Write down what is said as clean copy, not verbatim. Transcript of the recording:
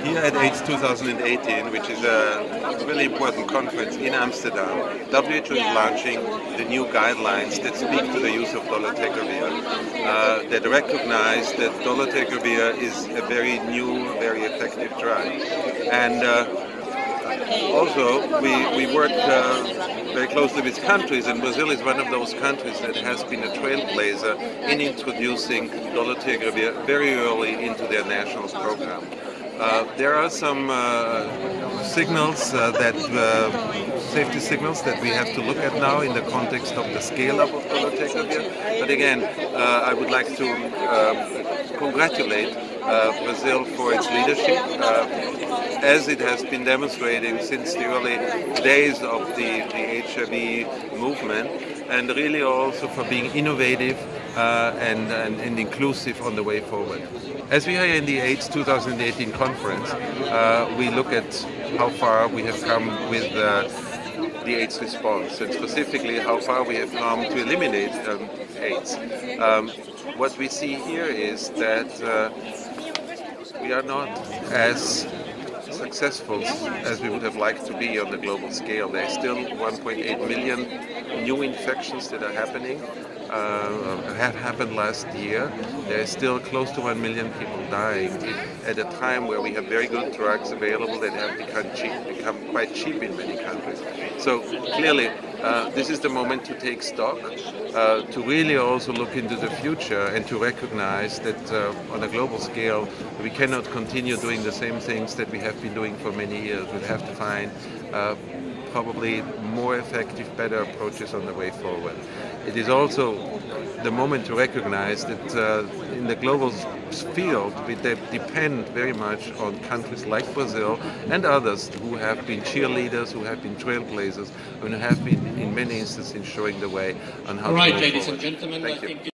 Here at AIDS 2018, which is a really important conference in Amsterdam, WHO is launching the new guidelines that speak to the use of dolutegravir, that recognize that dolutegravir is a very new, very effective drug. And also, we work very closely with countries, and Brazil is one of those countries that has been a trailblazer in introducing dolutegravir very early into their national program. There are some signals safety signals that we have to look at now in the context of the scale-up of dolutegravir. But again, I would like to congratulate Brazil for its leadership, as it has been demonstrating since the early days of the HIV movement, and really also for being innovative and inclusive on the way forward. As we are in the AIDS 2018 conference, we look at how far we have come with the AIDS response, and specifically how far we have come to eliminate AIDS. What we see here is that we are not as successful as we would have liked to be on the global scale. There are still 1.8 million new infections that are happening, have happened last year. There is still close to 1 million people dying at a time where we have very good drugs available that have become quite cheap in many countries. So clearly, this is the moment to take stock, to really also look into the future and to recognize that on a global scale we cannot continue doing the same things that we have been doing for many years. We have to find probably more effective, better approaches on the way forward. It is also the moment to recognize that in the global field we depend very much on countries like Brazil and others who have been cheerleaders, who have been trailblazers, and who have been in many instances showing the way on how to move forward. Ladies and gentlemen, Thank you.